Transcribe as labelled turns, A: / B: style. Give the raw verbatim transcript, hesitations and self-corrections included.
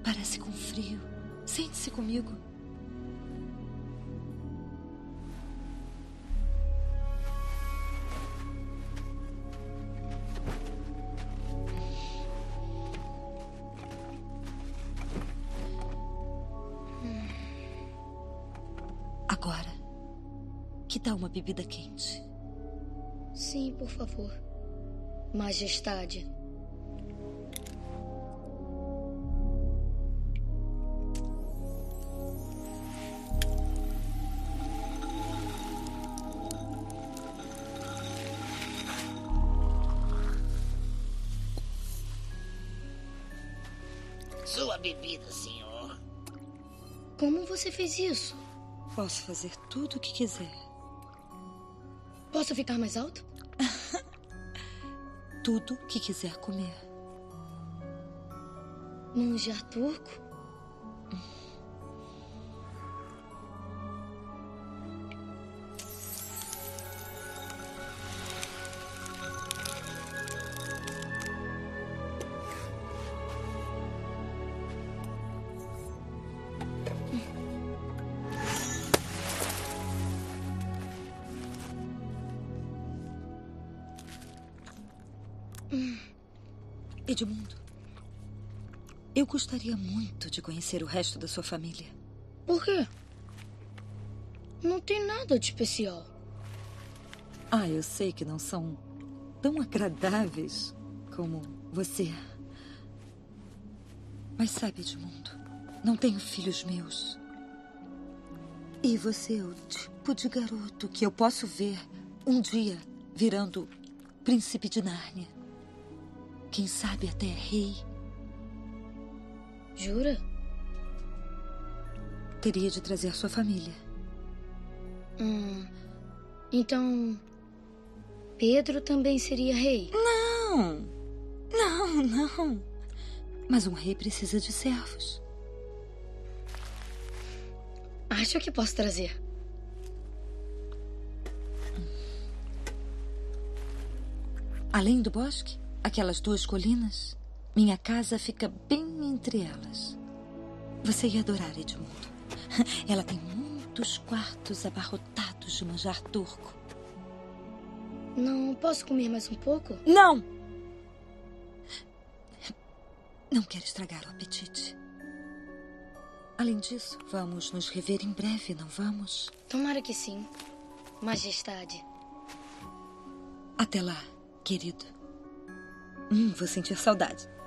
A: Parece com frio. Sente-se comigo. Agora, que tal uma bebida quente?
B: Sim, por favor. Majestade.
C: Sua bebida, senhor.
B: Como você fez isso?
A: Posso fazer tudo o que quiser.
B: Posso ficar mais alto?
A: Tudo que quiser comer.
B: Manjar turco?
A: Edmundo, eu gostaria muito de conhecer o resto da sua família.
B: Por quê? Não tem nada de especial.
A: Ah, eu sei que não são tão agradáveis como você. Mas sabe, Edmundo, não tenho filhos meus. E você é o tipo de garoto que eu posso ver um dia virando príncipe de Nárnia. Quem sabe até rei.
B: Jura?
A: Teria de trazer sua família.
B: Hum, então, Pedro também seria rei?
A: Não! Não, não. Mas um rei precisa de servos.
B: Acho que posso trazer.
A: Além do bosque, aquelas duas colinas, minha casa fica bem entre elas. Você ia adorar, Edmundo. Ela tem muitos quartos abarrotados de manjar turco.
B: Não posso comer mais um pouco?
A: Não! Não quero estragar o apetite. Além disso, vamos nos rever em breve, não vamos?
B: Tomara que sim, Majestade.
A: Até lá, querido. Hum, vou sentir saudade.